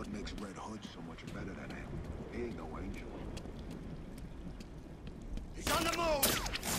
What makes Red Hood so much better than him? He ain't no angel. He's on the move!